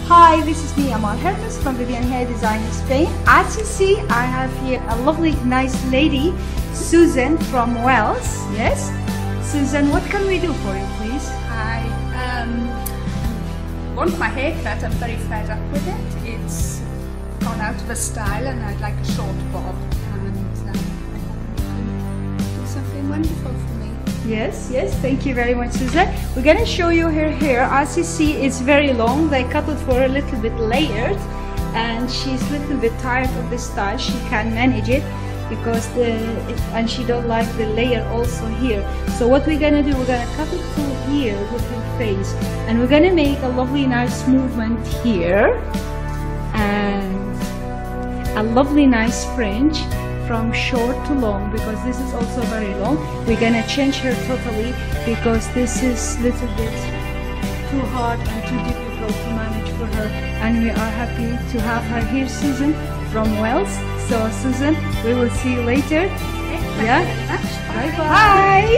Hi, this is me, Amal Hermuz from Vivian Hair Design in Spain. As you see, I have here a lovely, nice lady, Susan from Wales. Yes? Susan, what can we do for you, please? I want my hair cut. I'm very fed up with it. It's gone out of a style and I'd like a short bob. And I hope you can do something wonderful for me. Yes, thank you very much, Susan. We're gonna show you her hair. As you see, it's very long. They cut it for a little bit layered and she's a little bit tired of this style. She can manage it because and she don't like the layer also here. So what we're gonna do, we're gonna cut it through here with her face and we're gonna make a lovely nice movement here and a lovely nice fringe from short to long, because this is also very long. We're gonna change her totally because this is a little bit too hard and too difficult to manage for her, and we are happy to have her here, Susan from Wales. So Susan, we will see you later. Yeah, bye bye.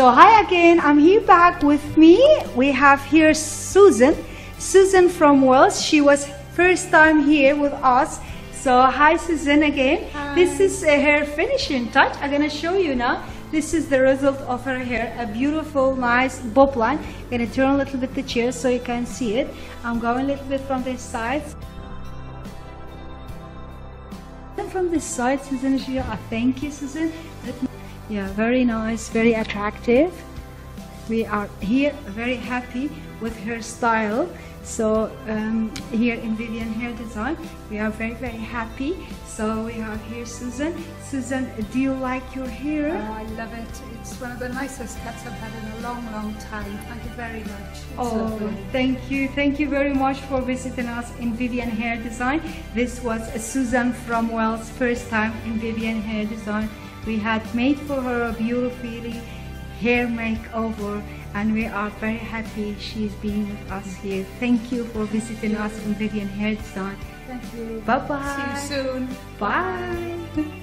So hi again, I'm here back with me. We have here Susan from Wales. She was first time here with us. So hi Susan again. Hi. This is her finishing touch. I'm gonna show you now. This is the result of her hair, a beautiful, nice bob line. I'm gonna turn a little bit the chair so you can see it. I'm going a little bit from this side. And from this side, Susan, thank you, Susan. Yeah, very nice, very attractive. We are here very happy with her style. So here in Vivian Hair Design, we are very happy. So we have here Susan. Susan, do you like your hair? Oh, I love it. It's one of the nicest cuts I've had in a long time. Thank you very much. It's lovely. Thank you. Thank you very much for visiting us in Vivian Hair Design. This was Susan from Wales, first time in Vivian Hair Design. We had made for her a beautifully hair makeover, and we are very happy she's being with us here. Thank you for visiting us in Vivian Hair Design. Thank you. Bye bye. See you soon. Bye.